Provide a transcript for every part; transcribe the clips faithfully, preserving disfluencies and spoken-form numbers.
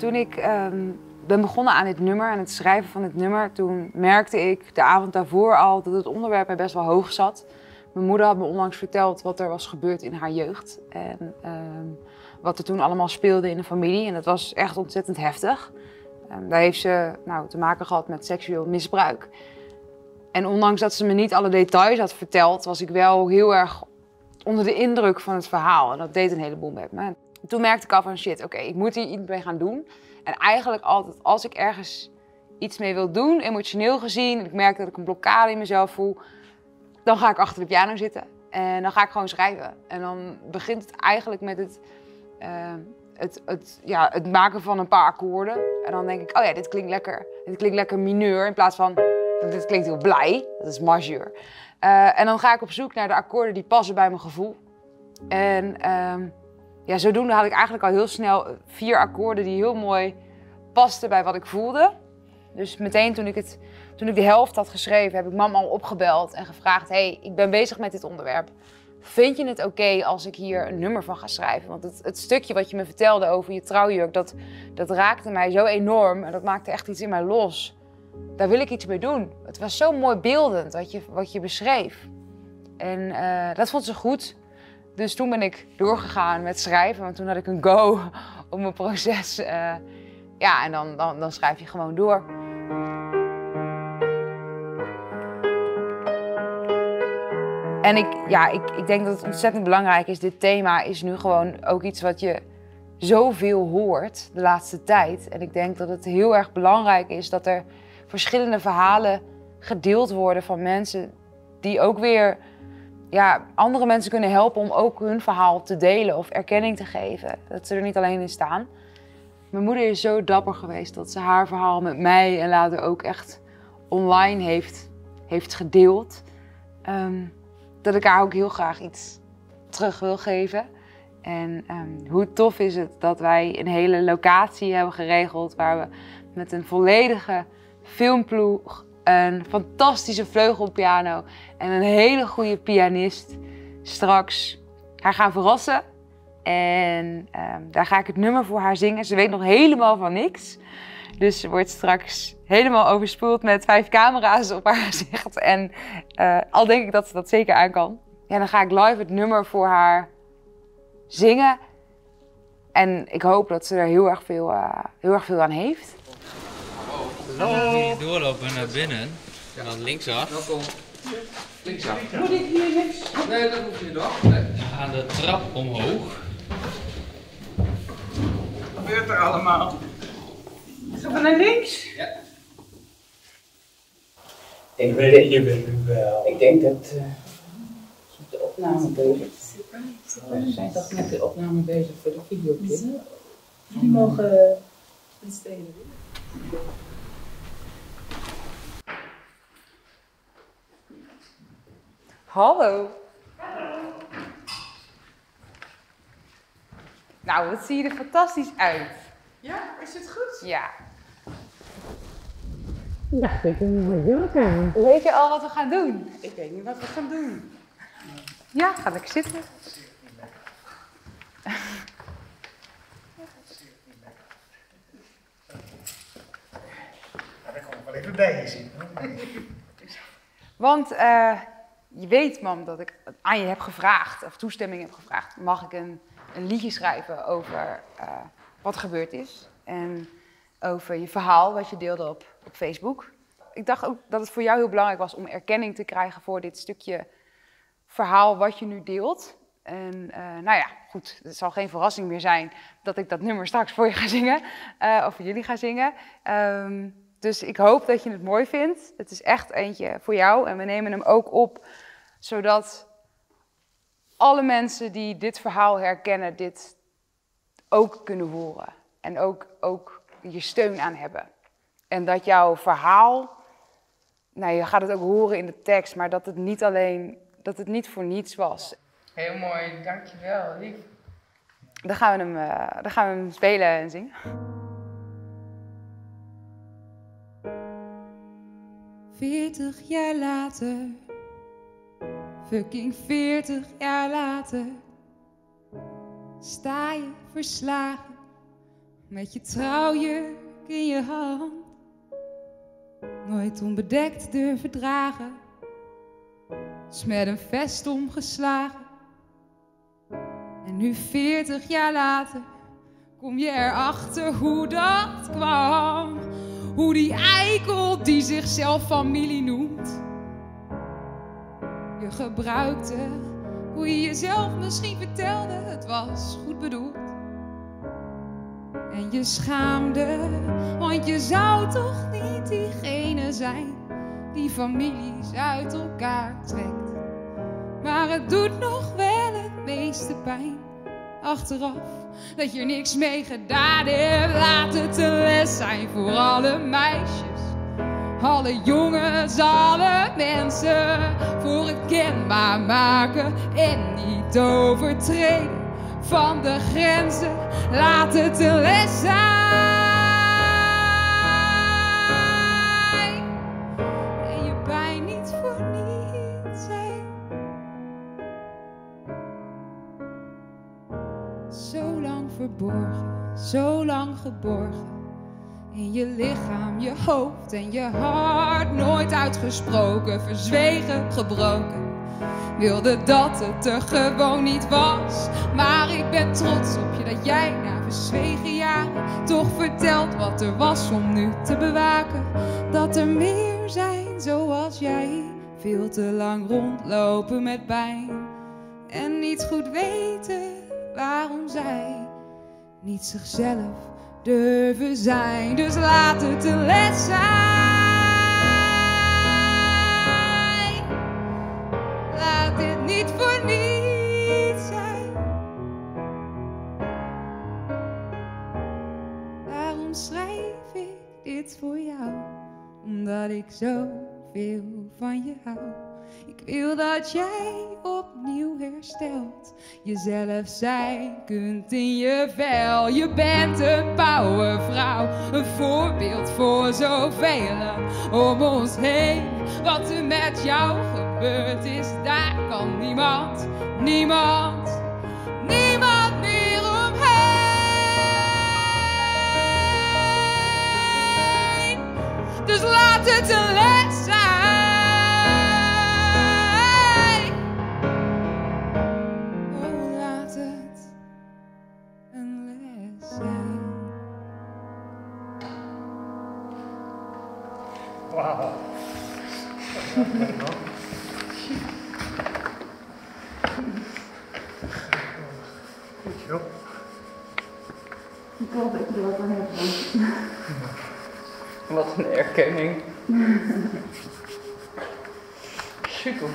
Toen ik um, ben begonnen aan dit nummer, aan het schrijven van dit nummer, toen merkte ik de avond daarvoor al dat het onderwerp mij best wel hoog zat. Mijn moeder had me onlangs verteld wat er was gebeurd in haar jeugd en um, wat er toen allemaal speelde in de familie. En dat was echt ontzettend heftig. Um, daar heeft ze nou, te maken gehad met seksueel misbruik. En ondanks dat ze me niet alle details had verteld, was ik wel heel erg onder de indruk van het verhaal. En dat deed een heleboel met me. Toen merkte ik al van shit, oké, okay, ik moet hier iets mee gaan doen. En eigenlijk altijd als ik ergens iets mee wil doen, emotioneel gezien, en ik merk dat ik een blokkade in mezelf voel, dan ga ik achter de piano zitten. En dan ga ik gewoon schrijven. En dan begint het eigenlijk met het, uh, het, het, ja, het maken van een paar akkoorden. En dan denk ik, oh ja, dit klinkt lekker. Dit klinkt lekker mineur in plaats van, dit klinkt heel blij. Dat is majeur. Uh, en dan ga ik op zoek naar de akkoorden die passen bij mijn gevoel. En uh, ja, zodoende had ik eigenlijk al heel snel vier akkoorden die heel mooi pasten bij wat ik voelde. Dus meteen toen ik, het, toen ik de helft had geschreven, heb ik mama al opgebeld en gevraagd: hey, ik ben bezig met dit onderwerp. Vind je het oké okay als ik hier een nummer van ga schrijven? Want het, het stukje wat je me vertelde over je trouwjurk, dat, dat raakte mij zo enorm en dat maakte echt iets in mij los. Daar wil ik iets mee doen. Het was zo mooi beeldend wat je, wat je beschreef. En uh, dat vond ze goed. Dus toen ben ik doorgegaan met schrijven, want toen had ik een go op mijn proces. Uh, ja, en dan, dan, dan schrijf je gewoon door. En ik, ja, ik, ik denk dat het ontzettend belangrijk is. Dit thema is nu gewoon ook iets wat je zoveel hoort de laatste tijd. En ik denk dat het heel erg belangrijk is dat er verschillende verhalen gedeeld worden van mensen die ook weer ja, andere mensen kunnen helpen om ook hun verhaal te delen of erkenning te geven. Dat ze er niet alleen in staan. Mijn moeder is zo dapper geweest dat ze haar verhaal met mij en later ook echt online heeft, heeft gedeeld. Um, dat ik haar ook heel graag iets terug wil geven. En um, hoe tof is het dat wij een hele locatie hebben geregeld waar we met een volledige filmploeg, een fantastische vleugelpiano en een hele goede pianist straks haar gaan verrassen. En um, daar ga ik het nummer voor haar zingen. Ze weet nog helemaal van niks. Dus ze wordt straks helemaal overspoeld met vijf camera's op haar gezicht. En uh, al denk ik dat ze dat zeker aan kan. Ja, dan ga ik live het nummer voor haar zingen. En ik hoop dat ze er heel erg veel, uh, heel erg veel aan heeft. Hallo. Hier doorlopen naar binnen. En dan linksaf. Welkom. Linksaf. Moet ik hier niks? Nee, dat hoeft niet toch? Nee. We gaan de trap omhoog. Wat gebeurt er allemaal? Gaan we naar links? Ja. Ik weet je bent nu wel. Ik denk dat uh, de opname bezig. We zijn toch met de opname bezig voor de videoclip. Die mogen besteden. Hallo. Nou, wat zie je er fantastisch uit. Ja, is het goed? Ja. Ja, ik ben een jurk aan. Weet je al wat we gaan doen? Ik weet niet wat we gaan doen. Ja, ga lekker zitten. Daar kom ik wel even bij je zien. Want uh, je weet, mam, dat ik aan je heb gevraagd, of toestemming heb gevraagd. Mag ik een, een liedje schrijven over uh, wat er gebeurd is? En over je verhaal wat je deelde op, op Facebook. Ik dacht ook dat het voor jou heel belangrijk was om erkenning te krijgen voor dit stukje verhaal wat je nu deelt. En uh, nou ja, goed, het zal geen verrassing meer zijn dat ik dat nummer straks voor je ga zingen. Uh, of voor jullie ga zingen. Um, dus ik hoop dat je het mooi vindt. Het is echt eentje voor jou en we nemen hem ook op, zodat alle mensen die dit verhaal herkennen, dit ook kunnen horen. En ook, ook je steun aan hebben. En dat jouw verhaal, nou je gaat het ook horen in de tekst, maar dat het niet alleen, dat het niet voor niets was. Heel mooi, dankjewel, lief. Dan gaan we hem, uh, dan gaan we hem spelen en zingen. Veertig jaar later, fucking veertig jaar later, sta je verslagen met je trouwjurk in je hand. Nooit onbedekt durven dragen, is met een vest omgeslagen. En nu veertig jaar later kom je erachter hoe dat kwam. Hoe die eikel die zichzelf familie noemt je gebruikte. Hoe je jezelf misschien vertelde, het was goed bedoeld. En je schaamde, want je zou toch niet diegene zijn die families uit elkaar trekt. Maar het doet nog wel het meeste pijn achteraf, dat je er niks mee gedaan hebt. Laat het een les zijn voor alle meisjes, alle jongens, alle mensen. Voor het kenbaar maken en niet overtreden van de grenzen. Laat het een les zijn. En je pijn niet voor niets zijn. Zo lang verborgen, zo lang geborgen. In je lichaam, je hoofd en je hart. Nooit uitgesproken, verzwegen, gebroken. Wilde dat het er gewoon niet was. Maar ik ben trots op je dat jij na verzwegen jaren toch vertelt wat er was om nu te bewaken. Dat er meer zijn zoals jij. Veel te lang rondlopen met pijn. En niet goed weten waarom zij niet zichzelf durven zijn. Dus laat het een les zijn. Laat dit niet voor niets zijn. Daarom schrijf ik dit voor jou, omdat ik zoveel van je hou. Ik wil dat jij opnieuw herstelt, jezelf zijn kunt in je vel. Je bent een powervrouw, een voorbeeld voor zoveel om ons heen. Wat er met jou gebeurd is, daar kan niemand, niemand, niemand meer omheen. Dus laat het een les zijn. Wauw. Goed joh. Ik hoop dat je er wat aan hebt. Wat een erkenning. Super.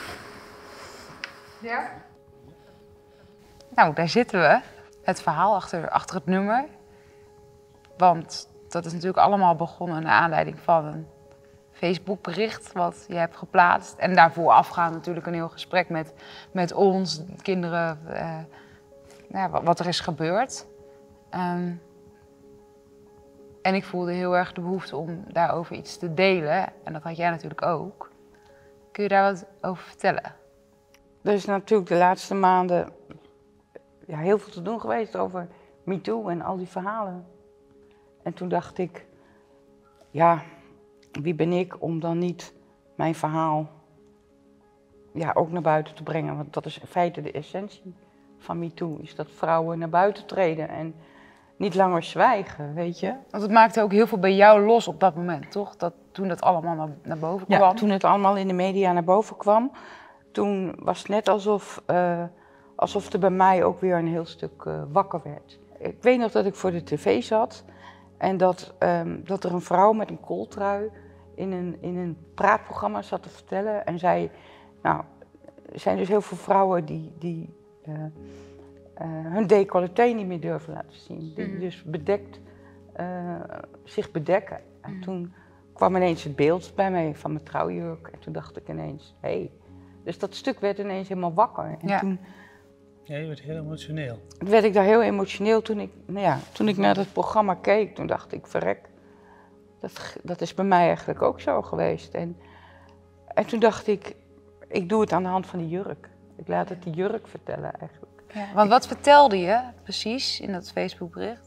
Ja? Nou, daar zitten we. Het verhaal achter, achter het nummer. Want dat is natuurlijk allemaal begonnen naar aanleiding van een Facebookbericht wat je hebt geplaatst. En daarvoor afgaand natuurlijk een heel gesprek met, met ons, kinderen, uh, ja, wat, wat er is gebeurd. Um, en ik voelde heel erg de behoefte om daarover iets te delen. En dat had jij natuurlijk ook. Kun je daar wat over vertellen? Er is natuurlijk de laatste maanden ja, heel veel te doen geweest over MeToo en al die verhalen. En toen dacht ik, ja, wie ben ik om dan niet mijn verhaal ja, ook naar buiten te brengen? Want dat is in feite de essentie van MeToo, is dat vrouwen naar buiten treden en niet langer zwijgen, weet je. Want het maakte ook heel veel bij jou los op dat moment, toch? Dat, toen dat allemaal naar, naar boven kwam. Ja, toen het allemaal in de media naar boven kwam, toen was het net alsof, uh, alsof er bij mij ook weer een heel stuk uh, wakker werd. Ik weet nog dat ik voor de tv zat en dat, um, dat er een vrouw met een kooltrui in een, in een praatprogramma zat te vertellen. En zei, nou, er zijn dus heel veel vrouwen die, die uh, uh, hun decolleté niet meer durven laten zien. Die mm. dus bedekt, uh, zich bedekken. En mm. toen kwam ineens het beeld bij mij van mijn trouwjurk. En toen dacht ik ineens, hé. Hey. Dus dat stuk werd ineens helemaal wakker. En ja. toen, ja, je werd heel emotioneel. werd ik daar heel emotioneel toen ik, nou ja, toen ik naar dat programma keek. Toen dacht ik, verrek, dat, dat is bij mij eigenlijk ook zo geweest. En, en toen dacht ik, ik doe het aan de hand van die jurk. Ik laat het die jurk vertellen eigenlijk. Ja, want wat vertelde je precies in dat Facebookbericht?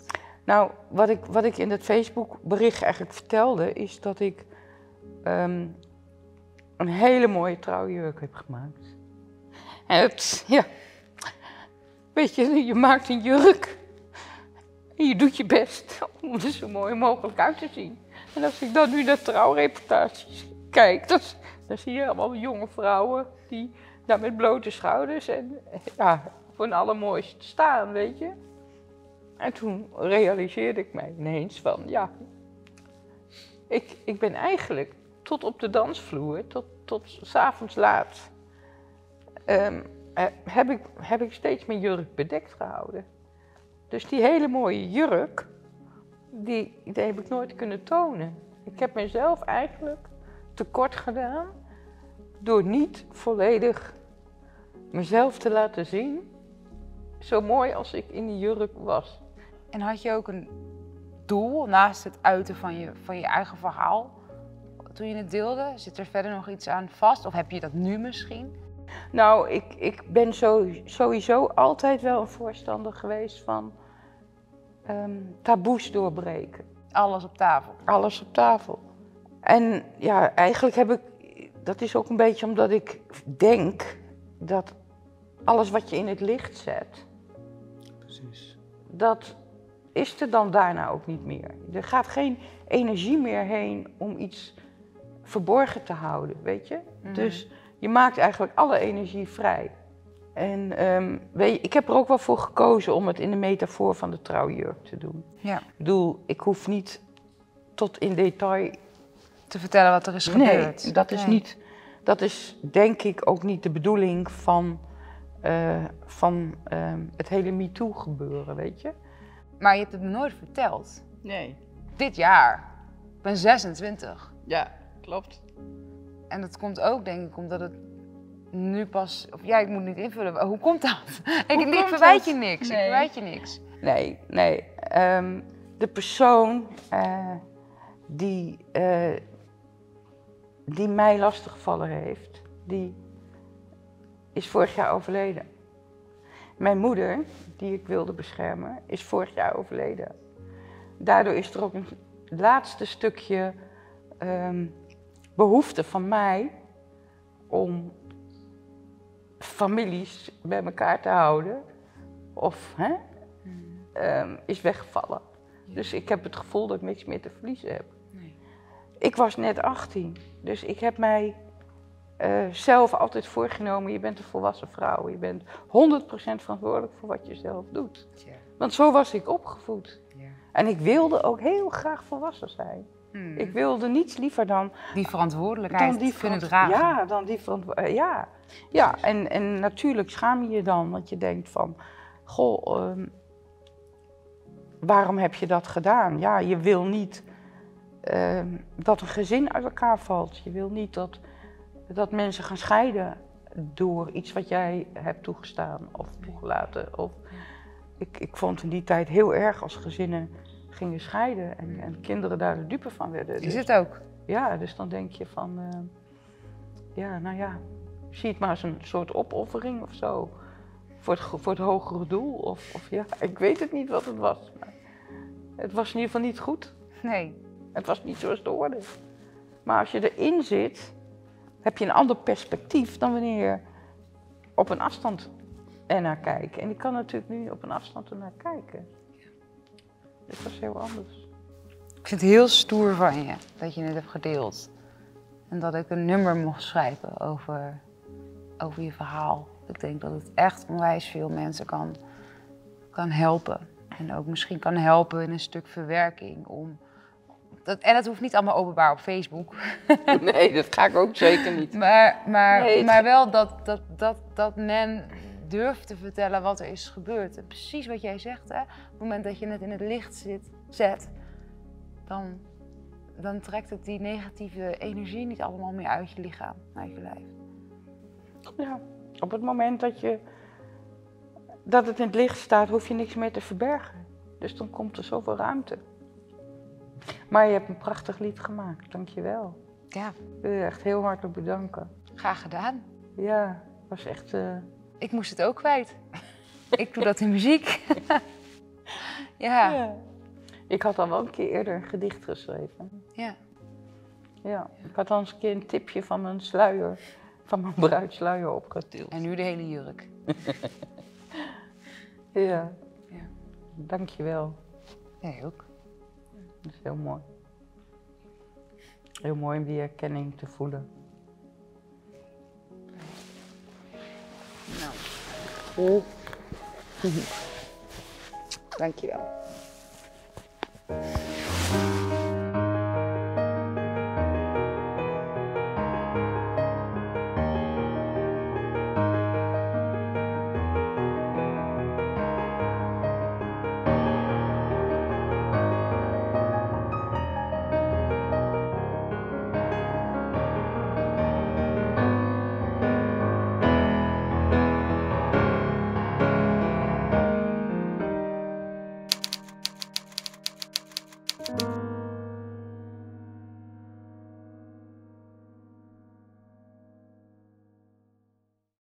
Nou, wat ik, wat ik in dat Facebookbericht eigenlijk vertelde, is dat ik um, een hele mooie trouwjurk heb gemaakt. En het, ja, weet je, je maakt een jurk en je doet je best om er zo mooi mogelijk uit te zien. En als ik dan nu naar trouwreportages kijk, dan, dan zie je allemaal jonge vrouwen die daar met blote schouders en ja, voor een allermooiste staan, weet je. En toen realiseerde ik mij ineens van, ja, ik, ik ben eigenlijk tot op de dansvloer, tot, tot 's avonds laat, um, heb, ik, heb ik steeds mijn jurk bedekt gehouden. Dus die hele mooie jurk, die, die heb ik nooit kunnen tonen. Ik heb mezelf eigenlijk tekort gedaan door niet volledig mezelf te laten zien, zo mooi als ik in die jurk was. En had je ook een doel naast het uiten van je, van je eigen verhaal? Toen je het deelde, zit er verder nog iets aan vast? Of heb je dat nu misschien? Nou, ik, ik ben zo, sowieso altijd wel een voorstander geweest van um, taboes doorbreken. Alles op tafel? Alles op tafel. En ja, eigenlijk heb ik, dat is ook een beetje omdat ik denk dat alles wat je in het licht zet, Precies. dat is er dan daarna ook niet meer. Er gaat geen energie meer heen om iets verborgen te houden, weet je? Mm-hmm. Dus je maakt eigenlijk alle energie vrij. En um, weet je, ik heb er ook wel voor gekozen om het in de metafoor van de trouwjurk te doen. Ja. Ik bedoel, ik hoef niet tot in detail te vertellen wat er is gebeurd. Nee, dat is, nee. niet, dat is denk ik ook niet de bedoeling van, uh, van uh, het hele MeToo gebeuren, weet je? Maar je hebt het me nooit verteld. Nee. Dit jaar. Ik ben zesentwintig. Ja, klopt. En dat komt ook, denk ik, omdat het nu pas... Of ja, ik moet niet invullen. Hoe komt dat? Hoe ik, komt ik verwijt dat? je niks. Nee. Ik verwijt je niks. Nee, nee. Um, de persoon uh, die, uh, die mij lastiggevallen heeft, die is vorig jaar overleden. Mijn moeder, die ik wilde beschermen, is vorig jaar overleden. Daardoor is er ook een laatste stukje um, behoefte van mij om families bij elkaar te houden. Of, hè, um, is weggevallen. Ja. Dus ik heb het gevoel dat ik niks meer te verliezen heb. Nee. Ik was net achttien, dus ik heb mij uh, zelf altijd voorgenomen, je bent een volwassen vrouw. Je bent honderd procent verantwoordelijk voor wat je zelf doet. Ja. Want zo was ik opgevoed. Ja. En ik wilde ook heel graag volwassen zijn. Hmm. Ik wilde niets liever dan die verantwoordelijkheid dan die kunnen dragen. Ja, dan die verantwoordelijkheid. Ja, ja. En, en natuurlijk schaam je je dan, want je denkt van, goh, um, waarom heb je dat gedaan? Ja, je wil niet um, dat een gezin uit elkaar valt. Je wil niet dat, dat mensen gaan scheiden door iets wat jij hebt toegestaan of toegelaten. Of, ik, ik vond in die tijd heel erg als gezinnen gingen scheiden en, en kinderen daar de dupe van werden. Is dus, het ook? Ja, dus dan denk je van, uh, ja, nou ja, zie het maar als een soort opoffering of zo. Voor het, voor het hogere doel. Of, of ja, ik weet het niet wat het was. Maar het was in ieder geval niet goed. Nee. Het was niet zoals het hoorde. Maar als je erin zit, heb je een ander perspectief dan wanneer je op een afstand ernaar kijkt. En ik kan natuurlijk nu op een afstand ernaar kijken. Het was heel anders. Ik vind het heel stoer van je dat je het hebt gedeeld. En dat ik een nummer mocht schrijven over, over je verhaal. Ik denk dat het echt onwijs veel mensen kan, kan helpen. En ook misschien kan helpen in een stuk verwerking. Om dat, en dat hoeft niet allemaal openbaar op Facebook. Nee, dat ga ik ook zeker niet. Maar, maar, nee, maar wel dat, dat, dat, dat men durft te vertellen wat er is gebeurd. En precies wat jij zegt, hè? Op het moment dat je het in het licht zit, zet, dan, dan trekt het die negatieve energie niet allemaal meer uit je lichaam, uit je lijf. Ja, op het moment dat, je, dat het in het licht staat, hoef je niks meer te verbergen. Dus dan komt er zoveel ruimte. Maar je hebt een prachtig lied gemaakt, dankjewel. Ja. Ik wil je echt heel hartelijk bedanken. Graag gedaan. Ja, het was echt... Uh... Ik moest het ook kwijt. Ik doe dat in muziek. Ja. Ja. Ik had al wel een keer eerder een gedicht geschreven. Ja. Ja, ik had al eens een keer een tipje van mijn sluier, van mijn bruidsluier opgetild. En nu de hele jurk. Ja. Ja. Dankjewel. Jij ook. Dat is heel mooi. Heel mooi om die erkenning te voelen. Nou. Dankjewel. Thank you.